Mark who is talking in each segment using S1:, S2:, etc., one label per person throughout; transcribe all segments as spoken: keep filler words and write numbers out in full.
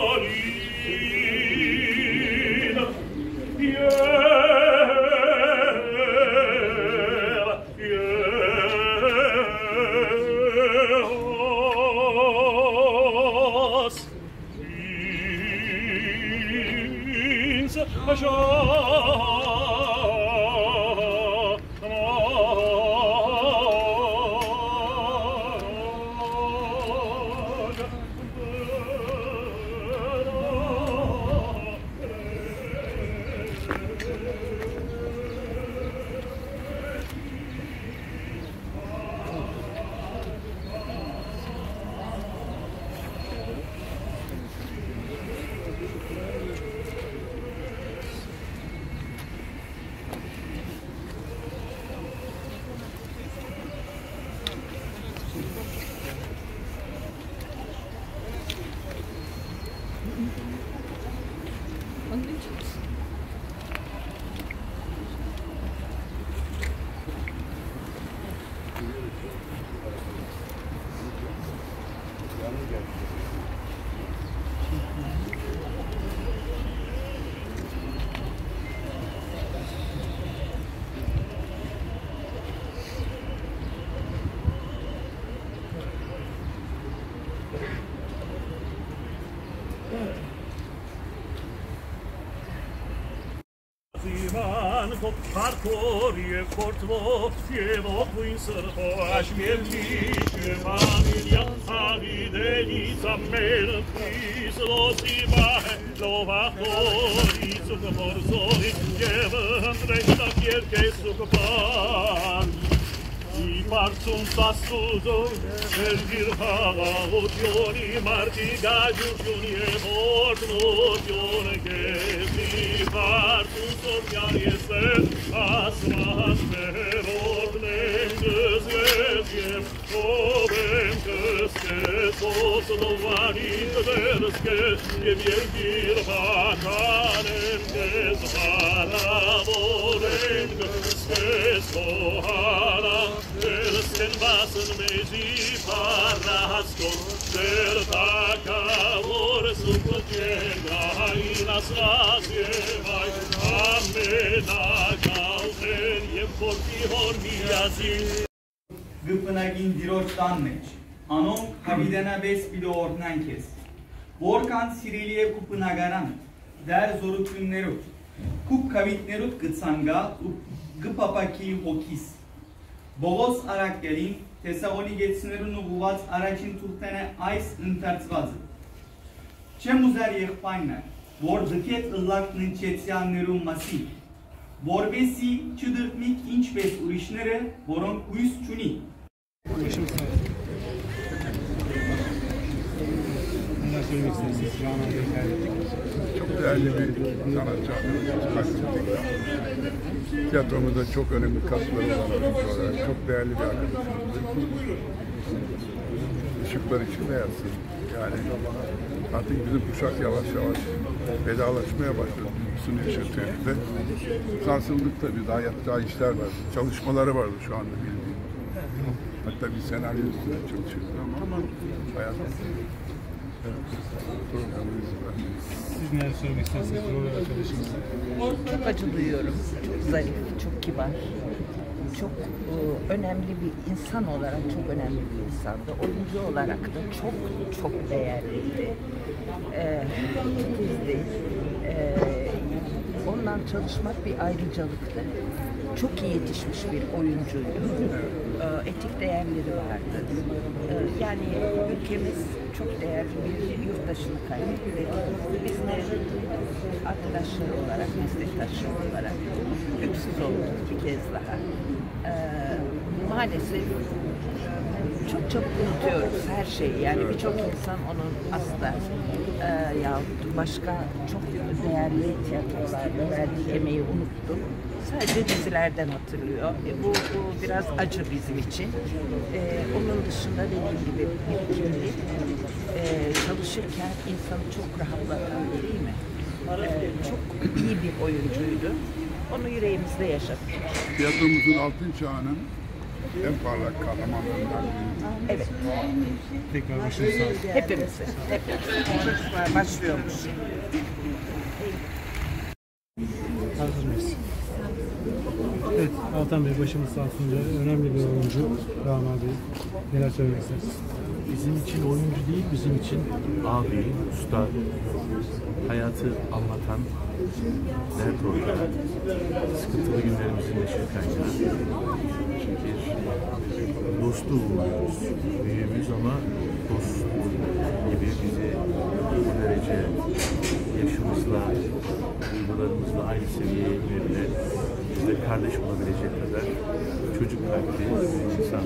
S1: Parkorie portvo, śpiewo quinserpo, a śmierci familia, a widenica melpis, losivahe, lovatori, sukmorzoi, jevem resta kierke sukpani. I parțum sasuzo, el dirhava, otioni, marti gagiucioni, e mortnotione, che si parțum sofiar este, asmas verordnem, găsgeviem, ovem găsche, sos novanit verske, e viergir vacanem, găsvaravorem, găsche, sohara, Elsten vasen mezi paraston, certa vor sucotjenga, inas nasjevai, amena kalten, je forti hormiazi.
S2: Gıpınagin diroç danmeç, anon kavidena bes bile ornan kes. Vorkan siriliye kupınagaran, der zoru tünnerut, kup kavitnerut gıtsanga, gıpapaki hokis. Bogos arakgelin, Tesaoni geçsinlerin nubuvat aracın tultene ais intertzvazı. Çemuzer yekpayner, vor dıket ıllak nınçetsyanlerun masi. Vor besi çıdırtmik inç bes urişnere, voron kuyus çuni.
S3: Çok değerli bir sanatçı kaybettik. Tiyatromuzda çok önemli kasları olan oyuncu olarak çok değerli bir arkadaşımızdı. Işıklar içinde yatsın. Yani artık bizim kuşak yavaş yavaş vedalaşmaya başladı. Bütün yaşantımızda. Sarsıldık tabii, daha yapacağı işler var. Çalışmaları vardı şu anda bildiğim. Hatta bir senaryo üstüne çalışıyordu ama hayatımız.
S4: Siz neler söylemek istersiniz programda çalışınız?
S5: Çok acı duyuyorum. Çok zarif, çok kibar. Çok e, önemli bir insan olarak çok önemli bir insandı. Oyuncu olarak da çok çok değerliydi. Ee, titizdi. Ee, ondan çalışmak bir ayrıcalıktı. Çok iyi yetişmiş bir oyuncuydu. Ee, etik değerleri vardı. Ee, yani ülkemiz çok değerli bir yurttaşını kaybetti. Biz de arkadaşlar olarak, meslektaşlar olarak öksüz olduk bir kez daha. Ee, maalesef çok çabuk unutuyoruz her şeyi. Yani birçok insan onun asla e, yahut başka çok değerli tiyatrolarda verdiği emeği unuttu. Sadece dizilerden hatırlıyor. E, bu, bu biraz acı bizim için. E, onun dışında dediğim gibi birikimli, e, çalışırken insanı çok rahatlatan, değil mi? E, çok iyi bir oyuncuydu. Onu yüreğimizde yaşadık.
S3: Tiyatromuzun altın çağının en parlak kahramanlarından biri.
S5: Evet.
S4: Tekrar başınız sağ olsun.
S5: Hepimizi. Hepimiz. Başlıyormuş.
S4: Hazır mıyız? Evet, Altan Bey başımız sağ olsun. Önemli bir oyuncu Rana Bey. Neler söylemek istersiniz?
S6: Bizim için oyuncu değil, bizim için abi, usta, hayatı anlatan, dert ortağı, sıkıntılı günlerimizin neşe kaynağı. Bir dostu buluyoruz. Büyüğümüz ama dost gibi bizi bu derece yaşımızla, duygularımızla aynı seviyeye inebilen, bizle kardeş olabilecek kadar çocuk kalpli bir insan.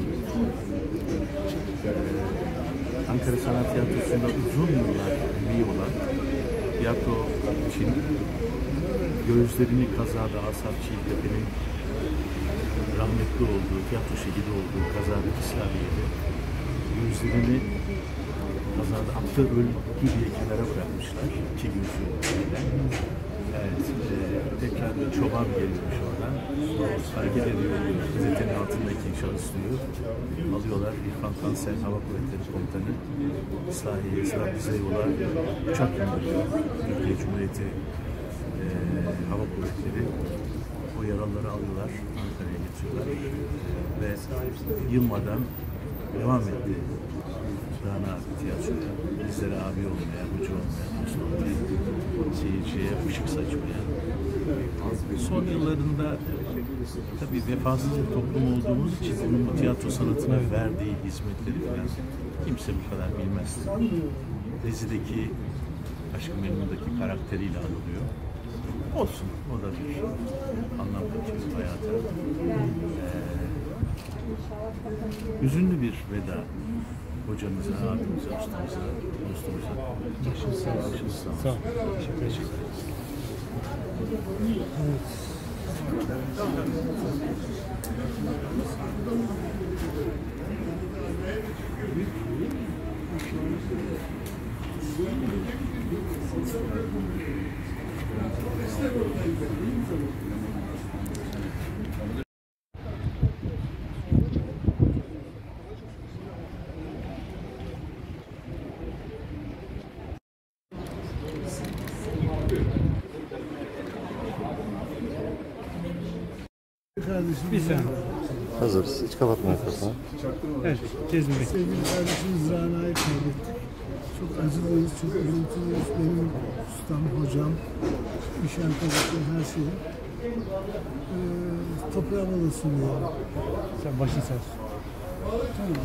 S6: Ankara Sanat Tiyatrosu'nda uzun yıllar emeği olan tiyatro için gözlerini kazada Asaf Çiğtepe'nin rahmetli olduğu, tiyatro şehidi olduğu kazada İslahiye'de gözlerini kazada aptal öldü diye kenara bırakmışlar. İki gün süreyle. Evet, e, tekrar bir çoban gelmiş oradan. Hareket ediyor, gazetenin altındaki şahıs diyor. Alıyorlar, İrfan Tansel Hava Kuvvetleri Komutanı İslahiye, Sıra bize yola uçak gönderiyor. Türkiye Cumhuriyeti e, Hava Kuvvetleri o yaralıları alıyorlar, Ankara'ya getiriyorlar. Ve yılmadan devam etti. Rana tiyatroya, bizlere abi olmaya, hoca olmaya, dost olmaya, seyirciye ışık saçmaya. Son yıllarında tabii vefasız bir toplum olduğumuz için onun bu tiyatro sanatına verdiği hizmetleri falan kimse bu kadar bilmezdi. Dizideki Aşk-ı Memnun'daki karakteriyle anılıyor. Olsun, o da bir anlam katıyor hayata. Ee, üzünlü bir veda. Hocamıza, abimize, ustamıza, dostumuza.
S4: Başınız sağ olsun.
S6: Başınız sağ olsun.
S4: Sağ olun. Teşekkür ederim. Bir saniye.
S7: Hazırız. Hiç kapatma mikrofonu.
S4: Evet, Cezmi Bey.
S8: Sevgili kardeşimiz Rana'yı kaybettik. Çok acılıyız, çok üzüntülüyüz. Benim ustam, hocam, iş arkadaşım, her şeyim. Ee, toprağa bana sunuyorum.
S4: Sen başın sağ olsun.
S8: Tamam.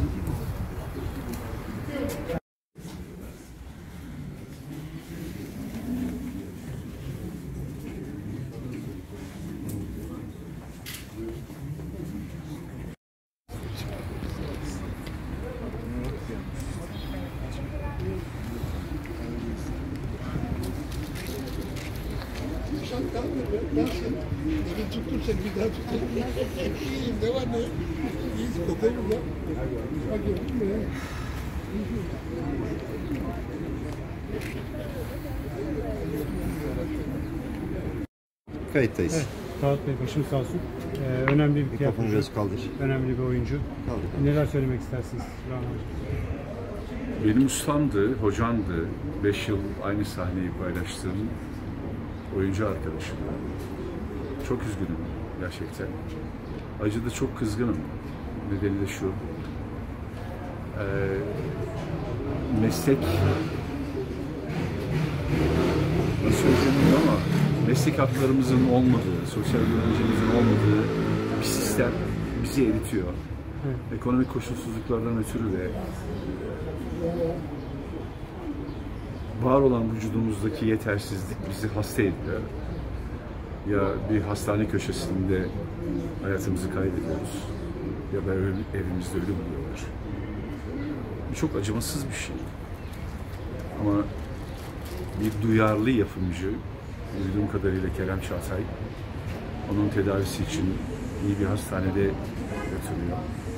S9: Beni tuttun seni bir daha tutayım. İyiyim, ne var ne? İyiyiz, kokuyor mu? Bak gördün mü ya?
S7: Kayıttayız.
S4: Evet, Talat Bey başınız sağ olsun. Ee, önemli bir
S7: Mikrofonu
S4: tiyatrocu,
S7: biraz kaldır.
S4: önemli bir oyuncu.
S7: Kaldır.
S4: Neler söylemek istersiniz Rana Hocam?
S3: Benim ustamdı, hocamdı. Beş yıl aynı sahneyi paylaştığım oyuncu arkadaşım. Çok üzgünüm gerçekten. Acıda çok kızgınım. Nedeni de şu. Ee, meslek nasıl söyleyeyim ama meslek haklarımızın olmadığı, sosyal güvencemizin olmadığı bir sistem bizi eritiyor.
S4: Evet.
S3: Ekonomik koşulsuzluklardan ötürü de var olan vücudumuzdaki yetersizlik bizi hasta ediyor. Ya bir hastane köşesinde hayatımızı kaybediyoruz ya da evimizde ölüm buluyorlar. Bu çok acımasız bir şey. Ama bir duyarlı yapımcı, duyduğum kadarıyla Kerem Çağatay, onun tedavisi için iyi bir hastanede yatırıyor.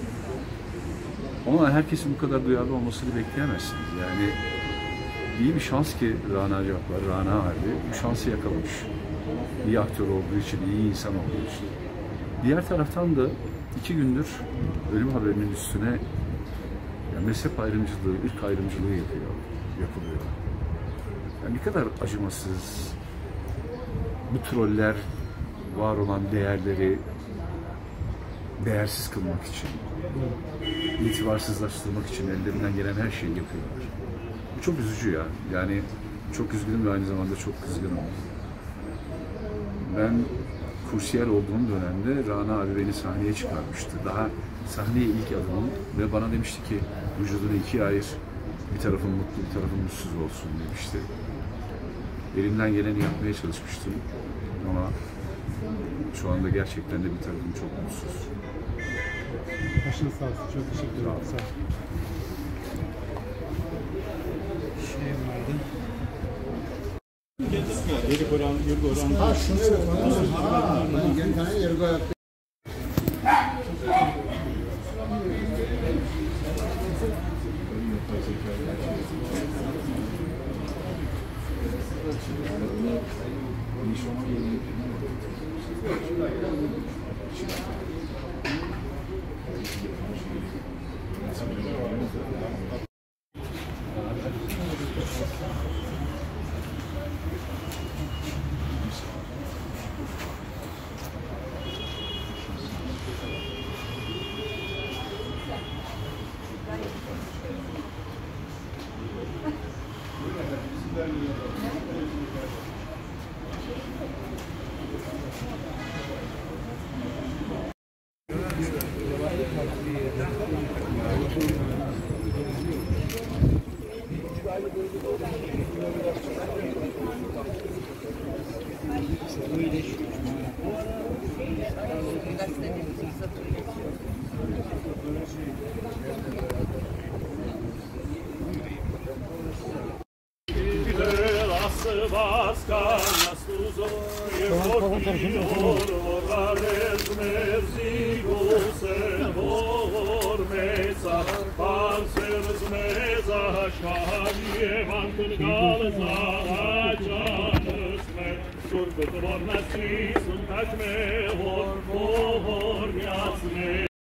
S3: Ama herkesin bu kadar duyarlı olmasını bekleyemezsiniz. Yani iyi bir şans ki Rana Cevaplar, Rana abi bu şansı yakalamış. İyi aktör olduğu için, iyi insan olduğu için. Diğer taraftan da
S10: iki gündür ölüm haberinin üstüne ya mezhep ayrımcılığı, ırk ayrımcılığı yapıyor, yapılıyor. Yani ne kadar acımasız, bu troller var olan değerleri değersiz kılmak için, itibarsızlaştırmak için ellerinden gelen her şeyi yapıyorlar. Bu çok üzücü ya. Yani çok üzgünüm ve aynı zamanda çok kızgınım. Ben kursiyer olduğum dönemde Rana abi beni sahneye çıkarmıştı. Daha sahneye ilk adımım ve bana demişti ki vücudunu ikiye ayır, bir tarafın mutlu, bir tarafın mutsuz olsun demişti. Elimden geleni yapmaya çalışmıştım ama şu anda gerçekten de bir tarafım çok mutsuz.
S4: Başınız sağ olsun. Çok teşekkür ederim. Sağ olun. Şey vardı. Yeri koran, yeri koran.
S9: Ha şunu yapalım. Ha, ben gel tane yeri koyalım.
S1: Sur